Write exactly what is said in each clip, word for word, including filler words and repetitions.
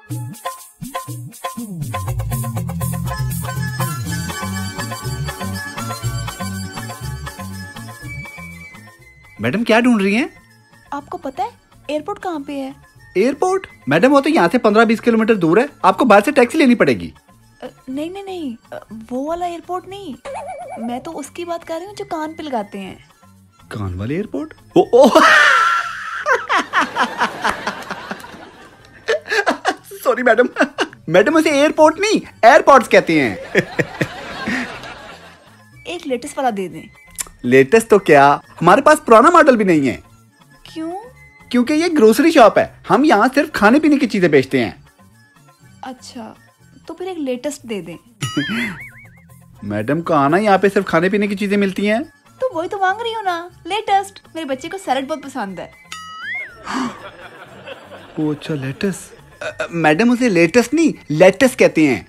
Madam क्या ढूंढ रही हैं? आपको पता है एयरपोर्ट कहाँ पे है? एयरपोर्ट? मैडम वो तो यहाँ से पंद्रह बीस किलोमीटर दूर है, आपको बाहर से टैक्सी लेनी पड़ेगी। नहीं नहीं नहीं, वो वाला एयरपोर्ट नहीं, मैं तो उसकी बात कर रही हूँ जो कान पे लगाते हैं। कान वाले airport? Oh, oh. Sorry madam, madam उसे एयरपोर्ट नहीं एयरपोर्ट्स कहते हैं। एक लेटेस्ट वाला दे दें। लेटेस्ट तो क्या, हमारे पास पुराना मॉडल भी नहीं है। क्यों? क्योंकि ये ग्रोसरी शॉप है, हम यहाँ सिर्फ खाने पीने की चीजें बेचते हैं। अच्छा तो फिर एक लेटेस्ट दे दें। मैडम कहाँ ना यहाँ पे सिर्फ खाने पीने की चीजें मिलती हैं। तो वही तो मांग रही हूँ ना, लेटेस्ट। मेरे बच्चे को सैलेड बहुत पसंद है। ओ अच्छा लेटेस्ट। मैडम उसे लेटेस्ट नहीं लेटेस्ट कहते हैं।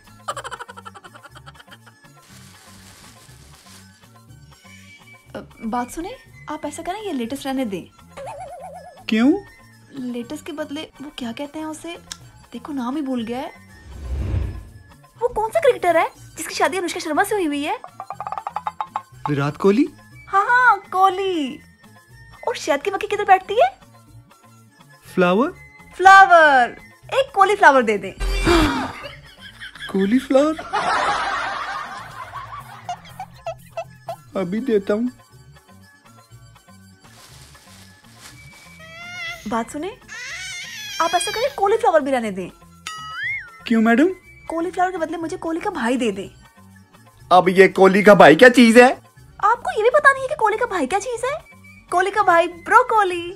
बात सुने, आप ऐसा करें ये लेटेस्ट रहने दें। क्यों? लेटेस्ट के बदले वो क्या कहते हैं उसे, देखो नाम ही भूल गया है। वो कौन सा क्रिकेटर है जिसकी शादी अनुष्का शर्मा से हुई हुई है? विराट कोहली। हाँ हाँ कोहली। और शहद की मक्खी किधर बैठती है? फ्लावर। फ्लावर, एक कोहली फ्लावर दे दे। कोहली फ्लावर अभी देता हूँ। बात सुने, आप ऐसा करें कोहली फ्लावर भी रहने दें। क्यों मैडम? कोहली फ्लावर के बदले मुझे कोहली का भाई दे दे। अब ये कोहली का भाई क्या चीज है? आपको ये भी पता नहीं है कि कोहली का भाई क्या चीज है? कोहली का भाई ब्रोकोली।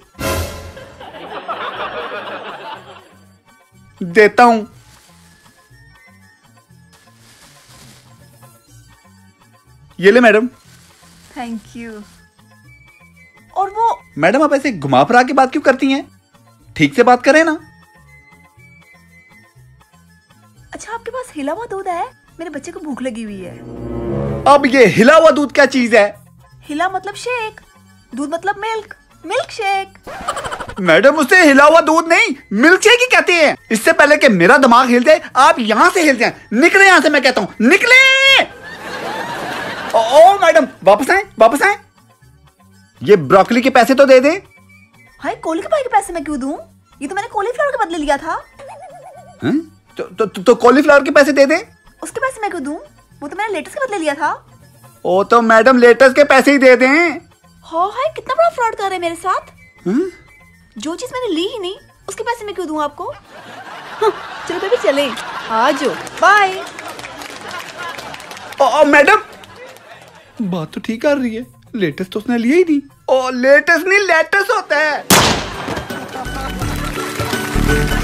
देता हूँ। ये ले मैडम। Thank you. और वो मैडम आप ऐसे घुमा फिरा के बात क्यों करती हैं? ठीक से बात करें ना। अच्छा आपके पास हिला हुआ दूध है? मेरे बच्चे को भूख लगी हुई है। अब ये हिला हुआ दूध क्या चीज है? हिला मतलब शेक, दूध मतलब मिल्क, मिल्क शेक। मैडम उसे हिला हुआ दूध नहीं मिल्क शेक ही कहते हैं। इससे पहले कि मेरा दिमाग हिल जाए आप यहाँ से हिल जाए, निकले यहाँ से, मैं कहता हूँ निकले। ओ, ओ मैडम वापस आए वापस आए। ये ब्रोकली के पैसे तो दे दे। हाय कोहली के भाई के पैसे मैं क्यों दूं? ये तो मैंने कॉलीफ्लावर के बदले लिया था। हैं? तो तो, तो, तो कॉलीफ्लावर के पैसे दे दे। उसके पैसे मैं क्यों दूं? वो तो मैंने लेटेस्ट के बदले लिया था। ओ तो मैडम लेटेस्ट के पैसे ही दे दें। हाँ हाय कितना बड़ा फ्रॉड कर रहे हैं मेरे साथ। हैं? जो चीज मैंने ली ही नहीं उसके पैसे मैं क्यों दूं आपको? हाँ, चलो बेबी चले, आज बाय। ओ मैडम बात तो ठीक कर रही है, लेटेस्ट तो उसने लिया ही नहीं। ओ लेटेस्ट नहीं लेटेस्ट होता है।